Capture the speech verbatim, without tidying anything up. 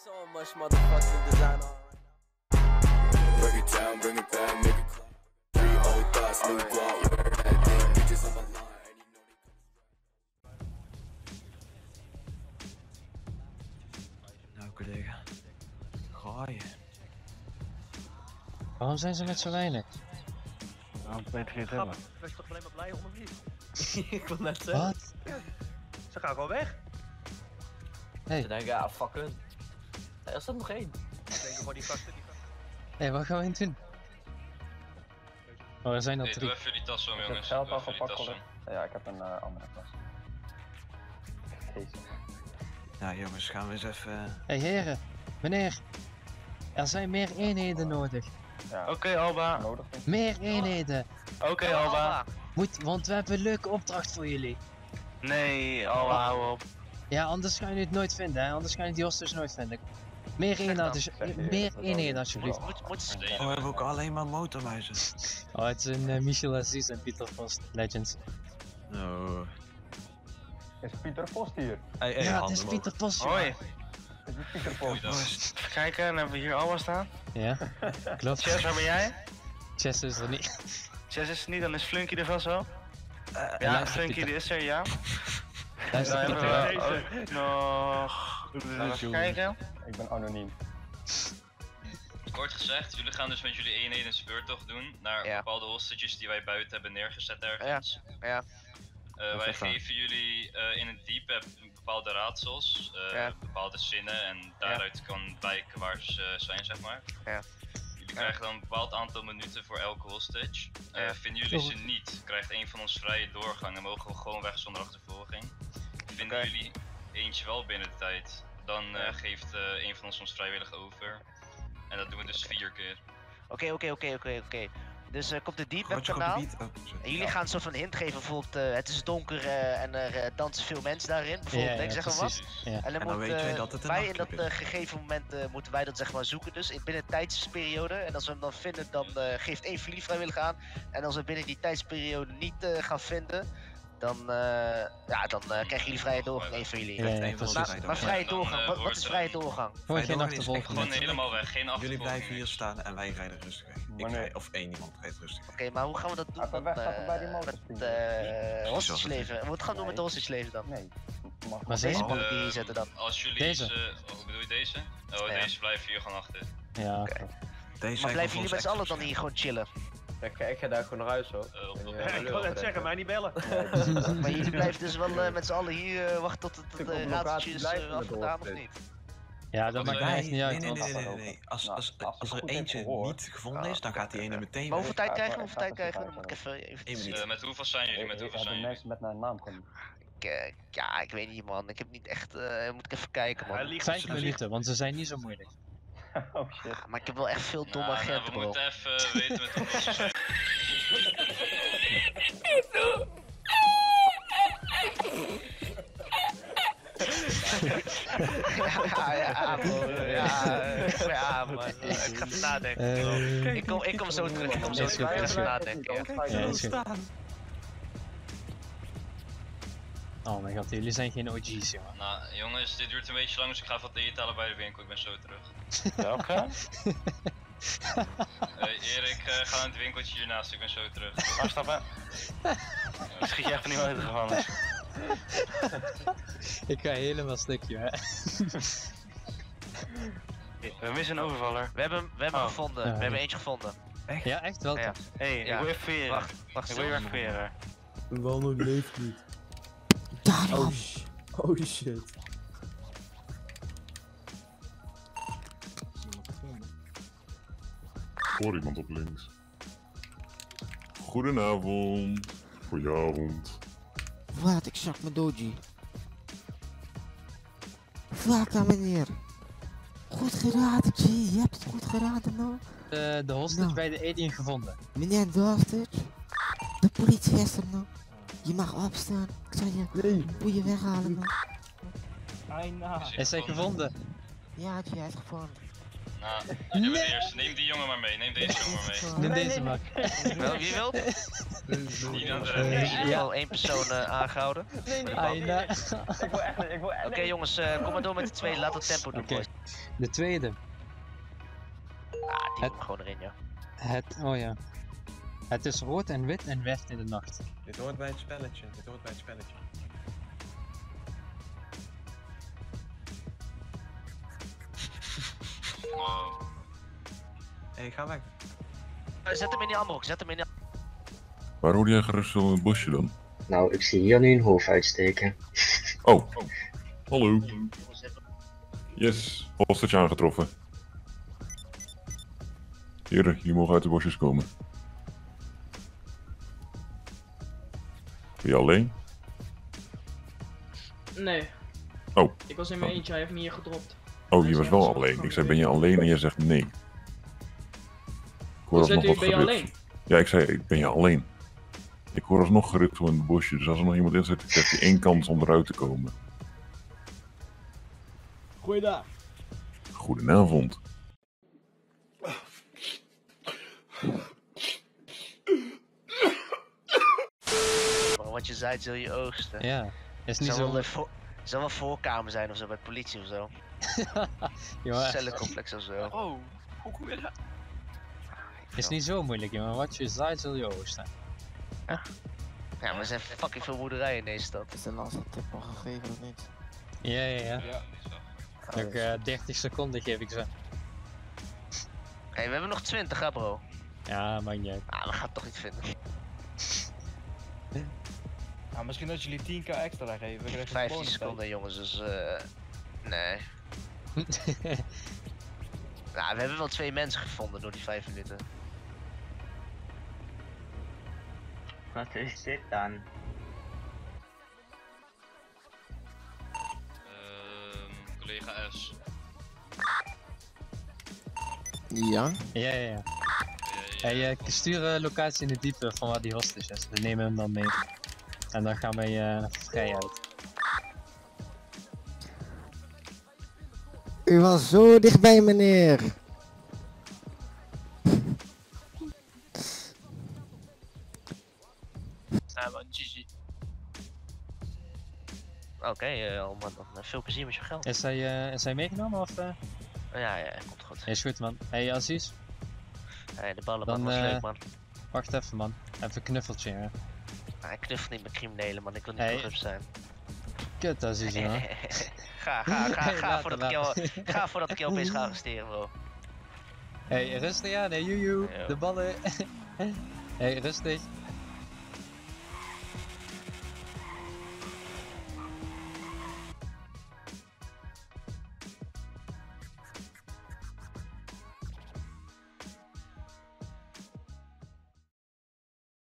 So much motherfucking design on right now. Break it down, bring it back, make it clap. Three old thoughts, new guap, wear that thing, bitches on my line, and you know they Nou collega, ga je. Waarom zijn ze met zo weinig? Waarom weet je het hebben? Was je toch alleen maar blij om of niet? Ik wil net zeggen. Wat? Ze gaan gewoon weg. Hey. Ze denken, ja, fuck hun. Hey, er staat nog één. Ik denk gewoon die gasten die gasten. Hé, hey, wat gaan we in doen? Oh, er zijn al Nee, drie. doe even jullie tas om, Is jongens. het geld Doe al even jullie tas gepakt? om. Ja, ik heb een uh, andere tas. Jezus. Nou jongens, gaan we eens even... Hé hey, heren, meneer. Er zijn meer eenheden nodig. Ja, Oké okay, Alba, nodig is. Meer eenheden. oké okay, Alba. Moet, want we hebben een leuke opdracht voor jullie. Nee, Alba, hou op. Ja, anders ga je het nooit vinden, hè? Anders ga je die hostage nooit vinden. Meer eenheden, dus, Zeg je, meer dat eenheden wel. alsjeblieft. Moet, moet Nee, Oh, we hebben ook alleen maar motormuizen. Oh, het is een uh, Michel Aziz en Pieter Post, Legends. Oh. Is Pieter Post hier? Hey, hey, Ja, het handen is omhoog. Pieter Post. Hoi, Is het Pieter Goeie Post? dag. even kijken, dan hebben we hier Alba staan. Ja, klopt. Chess, waar ben jij? Chess is er niet. Chess is er niet, dan is Flunky er vast wel. Uh, Ja, Flunky die is er, ja. Luister, Dan Pieter. hebben we ook nog... Even kijken. Ik ben anoniem. Kort gezegd, jullie gaan dus met jullie eenheden een speurtocht doen naar Ja. bepaalde hostages die wij buiten hebben neergezet ergens. Ja. Uh, wij is dat? geven jullie uh, in het diep bepaalde raadsels, uh, Ja. bepaalde zinnen en daaruit kan blijken waar ze uh, zijn, zeg maar. Ja. Jullie krijgen dan een bepaald aantal minuten voor elke hostage. Uh, Ja. Vinden jullie ze niet, krijgt een van ons vrije doorgang en mogen we gewoon weg zonder achtervolging. Vinden Oké. jullie eentje wel binnen de tijd, dan uh, Ja. geeft uh, een van ons ons vrijwillig over. En dat doen we dus vier keer. Oké, oké, oké, oké, oké. Dus uh, komt de Deep Web Grootje op kanaal. de beat. Oh, sorry. En jullie gaan een soort van hint geven, bijvoorbeeld uh, het is donker uh, en er uh, dansen veel mensen daarin. Bijvoorbeeld, Ja, ik ja, zeg maar wat. precies. Ja. En dan, En dan moet, weet je uh, dat het een wij in dat nachtclub uh, gegeven moment uh, moeten wij dat zeg maar zoeken dus in binnen een tijdsperiode. En als we hem dan vinden, dan uh, geeft één van jullie vrijwillig aan. En als we binnen die tijdsperiode niet uh, gaan vinden, dan, uh, ja, dan uh, krijgen jullie vrije doorgang, één van jullie. Ja, ja, Een van ons precies. vrije Maar vrije Dan, doorgang, uh, wat, wat wordt is er- vrije doorgang? Gewoon Vrije geen doorgang is achtervolging. echt Gewoon net- helemaal weg, geen Jullie achtervolging. blijven hier staan en wij rijden rustig weg. Ik Wanneer? rijd, of één iemand rijdt rustig weg. Oké, maar hoe gaan we dat doen Even dan, wegstappen bij die uh, motorspringen. met uh, hostage Zo. leven? Wat gaan we doen met de Nee. hostage leven dan? Nee. Mag Maar ze- Deze Oh. ballen die Eh, hier zetten dan. Als jullie Deze? ze- oh, bedoel je deze? Oh, Ja. deze blijven hier gewoon achter. Ja, Oké. Deze Maar zijn blijven voor jullie ons met z'n allen extra dan hier gewoon chillen? Ik, ik ga daar gewoon naar huis hoor. Uh, op, op, Ja, Ja, ik wil net zeggen, mij niet bellen. Maar jullie blijven dus wel uh, met z'n allen hier uh, wachten tot het Ik uh, op raadseltje locatie is blijven uh, met de afgedaan of hostage. niet? ja, dat Oké. maakt mij echt Nee, niet nee, uit. nee, want- nee, nee, nee, nee. Als, als, Nou, als als ik er goed heb eentje gehoord- niet gevonden is, dan gaat die ene meteen Maar hoeveel weg. tijd ga krijgen we? even- Hoeveel tijd ik ga krijgen we? Dan even moet ik even... even Eén minuut. Uh, met hoeveel zijn jullie? Met Ik- hoeveel ik heb zijn de jullie? mensen met mijn naam kunnen. ik, uh, ja, ik weet niet man. Ik heb niet echt... Uh, moet ik even kijken Hij man. liegt Vijf op zijn minuten, want ze zijn niet zo moeilijk. Oh shit. Ah, maar ik heb wel echt veel domme Nou, nou, agenten we bro. moeten even uh, weten met hoeveel ze zijn. ja, ja, bro. Ja, uh, ja man. Uh, ik ga even nadenken bro. Eh, Ik kom, ik kom zo terug. Ik kom zo Is goed, terug. Ik ga is even goed. nadenken. Ja. Ja, is goed. Oh mijn god, jullie zijn geen O G's, jongen. Nou, jongens, dit duurt een beetje lang, dus ik ga wat eten halen bij de winkel. Ik ben zo terug. Welke? Uh, Erik, uh, ga naar het winkeltje hiernaast, ik ben zo terug. Afstappen. Schiet je echt niet uit gevallen. Ik ga helemaal stukje, hè. We missen een overvaller. We hebben, we hebben Oh. gevonden. Ja. We hebben eentje gevonden. Ja, echt wel. Ja. toch? Hé, hey, Ja. ik wil even fouilleren. Wacht, wacht. Ik wil je stil. even fouilleren. Wel nog leeft niet. Oh, sh oh shit. Ik hoor iemand op links. Goedenavond. Goedenavond. Wat, ik zag mijn doji. Vlaka meneer. Goed geraden, G. Je hebt het goed geraden, man. Eh, de hostage Nou. bij de alien gevonden. Meneer de hostage. De politie is er, man. Je mag opstaan. Ik zal je Nee. boeien weghalen, man. Is hij gevonden? Ja, G, hij is gevonden. Nou, ik doe het eerst. Neem die jongen maar mee. Neem deze jongen maar mee. Neem deze maar. Wel, wie wil? Die dan Er de is in ieder geval één persoon eh, aangehouden. Aina. Ik wil echt niet, ik wil echt Oké jongens, eh, kom maar door met de tweede. Laat het tempo doen, Oké. boys. De tweede. Ah, die Het- moet gewoon erin, ja. Het, oh ja. Het is rood en wit en werkt in de nacht. Dit hoort bij het spelletje. Dit hoort bij het spelletje. Wow. Hé, hey, ga weg. Eh, Zet hem in die andere hok, zet hem in die Waar hoorde jij gerust zo in het bosje dan? Nou, ik zie hier nu een hoofd uitsteken. Oh, hallo. Yes, hostage aangetroffen. Heren, jullie mogen uit de bosjes komen. Ben je alleen? Nee. Oh. Ik was in mijn eentje, hij heeft me hier gedropt. Oh, je was wel alleen. Ik zei, ben je alleen? En jij zegt nee. Ik hoor Wat alsnog zegt u, wat ben je geritsel. alleen? Ja, ik zei, ik ben je alleen. Ik hoor alsnog geritsel in het bosje, dus als er nog iemand in zit, krijgt hij één kans om eruit te komen. Goeiedag. Goedenavond. Maar wat je zei, zul je oogsten. Ja, is niet Zal zo... wel een vo- zal wel voorkamer zijn of zo, bij politie of zo. Jongen, Cellencomplex of zo. Oh, hoe kom je daar? is niet zo moeilijk, jongen. Wat je zaait, zul je oogsten. Ja, maar er zijn fucking veel boerderijen in deze stad. Is de laatste tip al gegeven of niet? Ja, ja, ja. Ja. Nog eh, dertig seconden geef ik ze. Hé, we hebben nog twintig, hè bro? Ja, maakt niet uit. Ah, we gaan het toch niet vinden. Nou, misschien dat jullie tien k extra geven. we krijgen vijftien bonus seconden jongens, dus eh. nee. Nou, we hebben wel twee mensen gevonden door die vijf minuten. Wat is dit dan? Ehm, collega S. Ja? Ja, ja, ja. Hey, uh, stuur uh, locatie in de diepe van waar die hostage is. We nemen hem dan mee. En dan gaan wij uh, vrij uit. U was zo dichtbij, meneer. Ja, maar G G. Oké, okay, uh, man, dan veel plezier met je geld. Is hij, uh, is hij meegenomen of? Uh... Ja, ja, komt goed. Is goed, man. Hey, Aziz. Hey, de ballen, dan, man, was uh, leuk, man. Wacht even, man. Even een knuffeltje, hè. Ah, ik knuffel niet met criminelen, man. Ik wil niet hey. corrupt zijn. Kut, Aziz, man. ga, ga, ga, Hey, ga, later, voordat ik jou, ga voordat ik jou opeens ga arresteren, bro. Hey, rustig aan, hey, joejoe. De ballen. Hey, rustig.